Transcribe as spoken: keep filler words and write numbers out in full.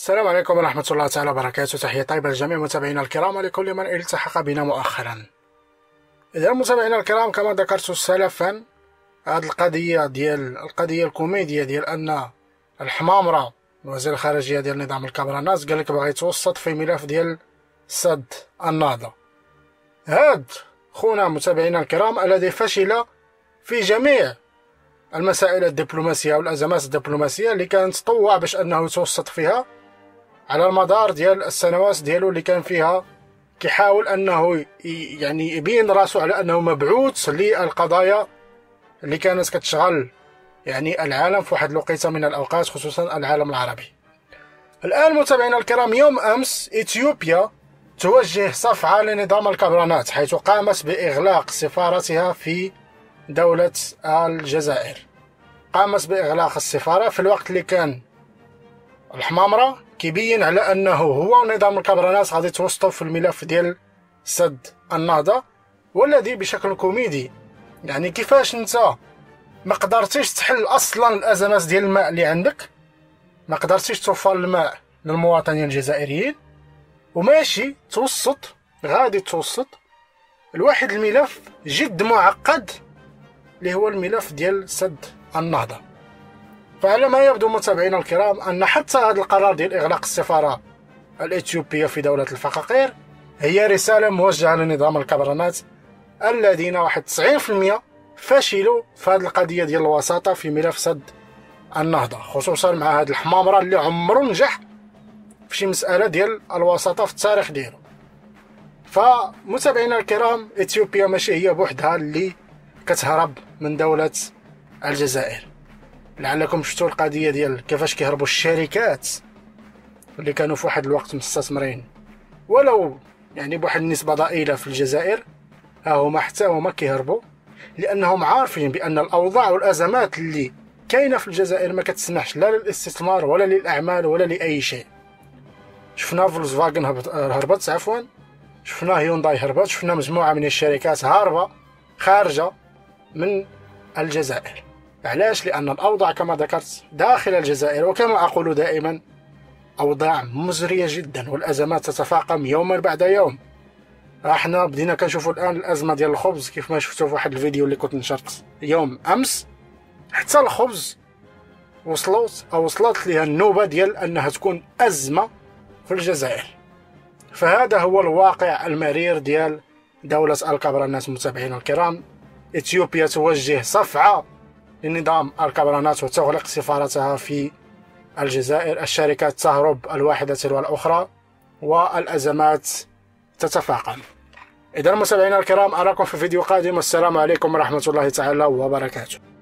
السلام عليكم ورحمة الله تعالى وبركاته. تحية طيبة لجميع متابعينا الكرام ولكل من التحق بنا مؤخرا. إذا متابعينا الكرام، كما ذكرت سلفا، هذه القضية ديال القضية الكوميدية ديال أن الحمامرة وزير الخارجية ديال نظام الكابرانات قال لك باغي يتوسط في ملف ديال سد النهضة. هاد خونا متابعينا الكرام الذي فشل في جميع المسائل الدبلوماسية والأزمات الدبلوماسية اللي كان تطوع باش أنه يتوسط فيها على المدار ديال السنوات ديالو اللي كان فيها كيحاول أنه يعني يبين راسو على أنه مبعوث للقضايا اللي كانت كتشغل يعني العالم في واحد الوقيته من الأوقات، خصوصا العالم العربي. الآن متابعينا الكرام، يوم أمس إثيوبيا توجه صفعة لنظام الكابرانات، حيث قامت بإغلاق سفارتها في دولة الجزائر. قامت بإغلاق السفارة في الوقت اللي كان الحمامرة كيبين على أنه هو ونظام الكابرانات غادي يتوسطوا في الملف ديال سد النهضة، والذي بشكل كوميدي يعني كيفاش انت ما قدرتيش تحل اصلا الازمات ديال الماء اللي عندك، ما قدرتيش توفر الماء للمواطنين الجزائريين، وماشي توسط غادي توسط الواحد الملف جد معقد اللي هو الملف ديال سد النهضة. فعلى ما يبدو متابعينا الكرام أن حتى هذا القرار ديال إغلاق السفارة الإثيوبية في دولة الفقاقير هي رسالة موجهة لنظام الكابرانات الذين واحد تسعين في المية فشلوا في هذه القضية ديال الوساطة في ملف سد النهضة، خصوصا مع هذا الحمامرة اللي عمرو نجح في شي مسألة ديال الوساطة في التاريخ ديالو. فمتابعينا الكرام، إثيوبيا ماشي هي بوحدها اللي كتهرب من دولة الجزائر. لعلكم شفتوا القضية ديال كيفاش كيهربوا الشركات اللي كانوا في واحد الوقت مستثمرين ولو يعني بواحد النسبة ضئيلة في الجزائر، ها هما حتى هما كيهربوا لأنهم عارفين بأن الأوضاع والأزمات اللي كاينة في الجزائر ما كتسمحش لا للاستثمار ولا للأعمال ولا لأي شيء. شفنا فولكسفاغن هربت، عفوا شفنا هيونداي هربت، شفنا مجموعة من الشركات هاربة خارجة من الجزائر. علاش؟ لأن الأوضاع كما ذكرت داخل الجزائر، وكما أقول دائما، أوضاع مزرية جدا والأزمات تتفاقم يوما بعد يوم. احنا بدينا كنشوفوا الآن الأزمة ديال الخبز، كيف ما شفتوا في واحد الفيديو اللي كنت نشرت يوم أمس. حتى الخبز وصلت أو وصلت لها النوبة ديال أنها تكون أزمة في الجزائر. فهذا هو الواقع المرير ديال دولة الكابرانات. متابعينا الكرام، إثيوبيا توجه صفعة لنظام الكابرانات وتغلق سفارتها في الجزائر، الشركات تهرب الواحدة تلو الأخرى والأزمات تتفاقم. إذا متابعينا الكرام، أراكم في فيديو قادم، والسلام عليكم ورحمة الله تعالى وبركاته.